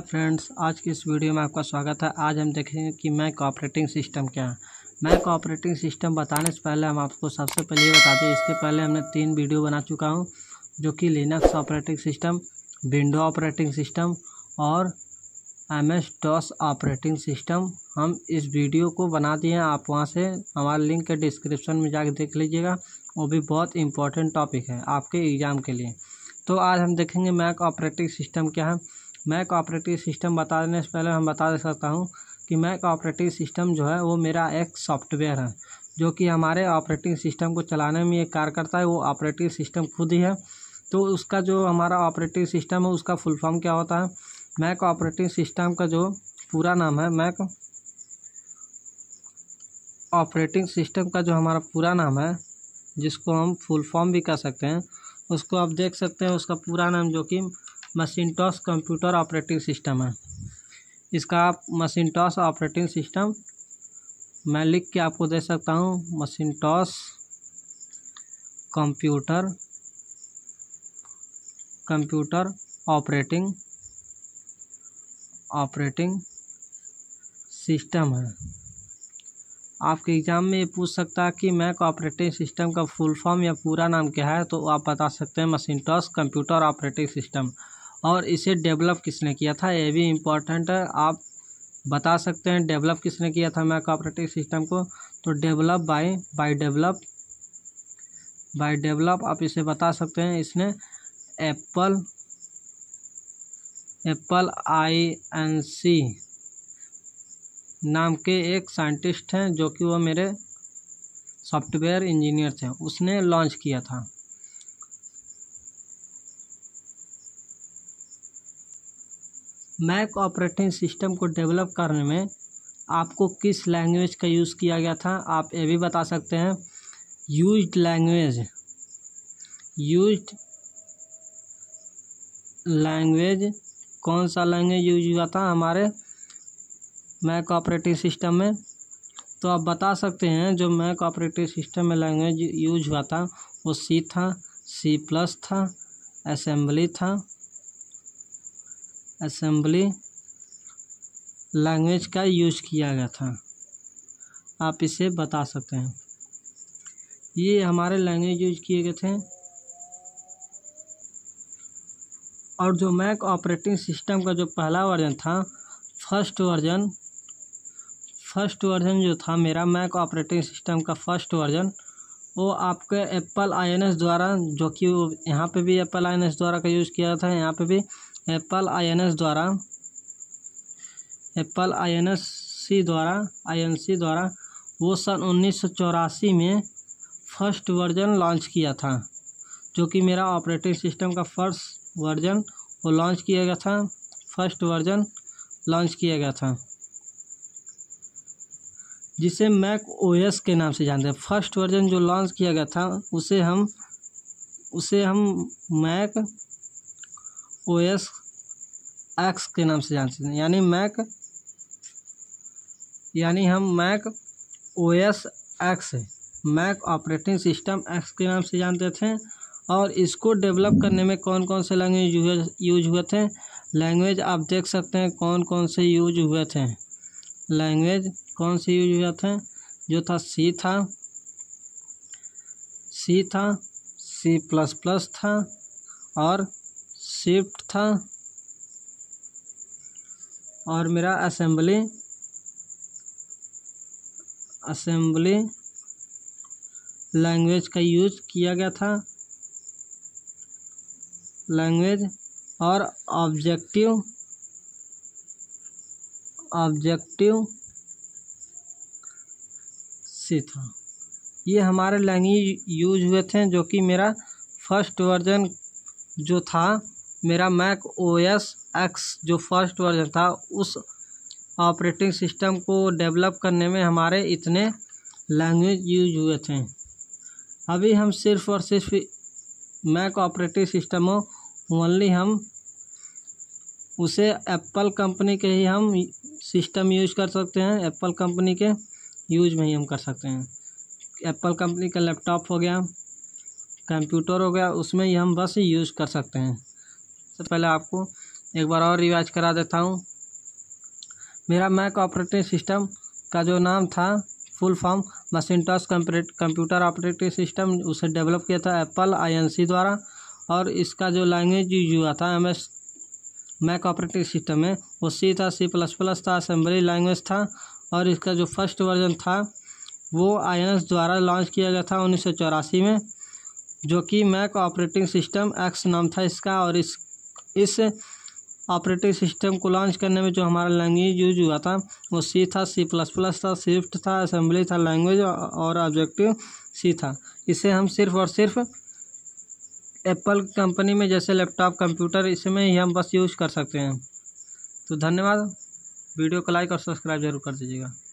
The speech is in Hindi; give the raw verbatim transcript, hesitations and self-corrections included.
फ्रेंड्स, आज की इस वीडियो में आपका स्वागत है। आज हम देखेंगे कि मैक ऑपरेटिंग सिस्टम क्या है। मैक ऑपरेटिंग सिस्टम बताने से पहले हम आपको सबसे पहले ये बता दें, इसके पहले हमने तीन वीडियो बना चुका हूँ, जो कि Linux operating system, window operating system और M S DOS operating system. हम इस वीडियो को बना दिए हैं, आप वहाँ से हमारे लिंक के डिस्क्रिप्शन में जाकर देख लीजिएगा। वो भी बहुत इंपॉर्टेंट टॉपिक है आपके एग्ज़ाम के लिए। तो आज हम देखेंगे मैक ऑपरेटिंग सिस्टम क्या है। मैक ऑपरेटिंग सिस्टम बताने से पहले हम बता दे सकता हूँ कि मैक ऑपरेटिंग सिस्टम जो है वो मेरा एक सॉफ्टवेयर है, जो कि हमारे ऑपरेटिंग सिस्टम को चलाने में एक कार्य करता है। वो ऑपरेटिंग सिस्टम खुद ही है। तो उसका जो हमारा ऑपरेटिंग सिस्टम है उसका फुल फॉर्म क्या होता है। मैक ऑपरेटिंग सिस्टम का जो पूरा नाम है, मैक ऑपरेटिंग सिस्टम का जो हमारा पूरा नाम है, जिसको हम फुल फॉर्म भी कह सकते हैं, उसको आप देख सकते हैं। उसका पूरा नाम जो कि मैकिन्टॉश कंप्यूटर ऑपरेटिंग सिस्टम है। इसका आप मैकिन्टॉश ऑपरेटिंग सिस्टम मैं लिख के आपको दे सकता हूँ। Macintosh computer computer operating operating system है। आपके एग्ज़ाम में ये पूछ सकता है कि मैक ऑपरेटिंग सिस्टम का फुल फॉर्म या पूरा नाम क्या है, तो आप बता सकते हैं मैकिन्टॉश कंप्यूटर ऑपरेटिंग सिस्टम। और इसे डेवलप किसने किया था, ये भी इम्पोर्टेंट है। आप बता सकते हैं डेवलप किसने किया था मैक ऑपरेटिंग सिस्टम को। तो develop by by develop by develop आप इसे बता सकते हैं। इसने Apple Apple I N C नाम के एक साइंटिस्ट हैं, जो कि वो मेरे सॉफ्टवेयर इंजीनियर थे, उसने लॉन्च किया था। मैक ऑपरेटिंग सिस्टम को डेवलप करने में आपको किस लैंग्वेज का यूज़ किया गया था, आप ये भी बता सकते हैं। यूज्ड लैंग्वेज यूज्ड लैंग्वेज कौन सा लैंग्वेज यूज हुआ था हमारे मैक ऑपरेटिंग सिस्टम में, तो आप बता सकते हैं। जो मैक ऑपरेटिंग सिस्टम में लैंग्वेज यूज हुआ था वो सी था, सी प्लस था, असेंबली था। असेंबली लैंग्वेज का यूज किया गया था, आप इसे बता सकते हैं। ये हमारे लैंग्वेज यूज किए गए थे। और जो मैक ऑपरेटिंग सिस्टम का जो पहला वर्जन था, फर्स्ट वर्जन फर्स्ट वर्जन जो था मेरा मैक ऑपरेटिंग सिस्टम का फर्स्ट वर्जन, वो आपके एप्पल आई एन एस द्वारा, जो कि यहाँ पे भी एप्पल आई एन एस द्वारा का यूज़ किया था, यहाँ पे भी एप्पल आई एन एस द्वारा Apple I N S C द्वारा आई एन सी द्वारा वो सन उन्नीस सौ चौरासी में फर्स्ट वर्जन लॉन्च किया था। जो कि मेरा ऑपरेटिंग सिस्टम का फर्स्ट वर्जन वो लॉन्च किया गया था फर्स्ट वर्जन लॉन्च किया गया था, जिसे मैक ओ एस के नाम से जानते हैं। फर्स्ट वर्जन जो लॉन्च किया गया था उसे हम उसे हम मैक ओ एस एक्स के नाम से जानते हैं। यानी मैक यानी हम Mac O S X Mac operating system X के नाम से जानते थे। और इसको डेवलप करने में कौन कौन से लैंग्वेज यूज हुए थे, लैंग्वेज आप देख सकते हैं कौन कौन से यूज हुए थे। लैंग्वेज कौन से यूज हुए थे, जो था सी था सी था सी प्लस प्लस था और शिफ्ट था। और मेरा असेंबली असेंबली लैंग्वेज का यूज किया गया था। लैंग्वेज और ऑब्जेक्टिव ऑब्जेक्टिव सी था। ये हमारे लैंग्वेज यूज हुए थे, जो कि मेरा फर्स्ट वर्जन जो था मेरा मैक ओ एस एक्स जो फर्स्ट वर्जन था, उस ऑपरेटिंग सिस्टम को डेवलप करने में हमारे इतने लैंग्वेज यूज हुए थे। अभी हम सिर्फ और सिर्फ मैक ऑपरेटिंग सिस्टम हो ओनली हम उसे एप्पल कंपनी के ही हम सिस्टम यूज कर सकते हैं। एप्पल कंपनी के यूज में ही हम कर सकते हैं। एप्पल कंपनी का लैपटॉप हो गया, कंप्यूटर हो गया, उसमें ही हम बस यूज़ कर सकते हैं। सबसे पहले आपको एक बार और रिवाइज करा देता हूँ। मेरा मैक ऑपरेटिंग सिस्टम का जो नाम था full form Macintosh computer operating system, उसे डेवलप किया था एप्पल आईएनसी द्वारा, और इसका जो लैंग्वेज यूज हुआ था M S Mac operating system में वो सी था, सी प्लस प्लस था, असेंबली लैंग्वेज था, और इसका जो फर्स्ट वर्जन था वो आई एन एस द्वारा लॉन्च किया गया था उन्नीस सौ चौरासी में, जो कि मैक ऑपरेटिंग सिस्टम एक्स नाम था इसका। और इस इस ऑपरेटिंग सिस्टम को लॉन्च करने में जो हमारा लैंग्वेज यूज हुआ था वो सी था, सी प्लस प्लस था, स्विफ्ट था, असेंबली था लैंग्वेज, और ऑब्जेक्टिव सी था। इसे हम सिर्फ और सिर्फ एप्पल कंपनी में जैसे लैपटॉप कंप्यूटर इसमें ही हम बस यूज कर सकते हैं। तो धन्यवाद, वीडियो को लाइक और सब्सक्राइब जरूर कर दीजिएगा।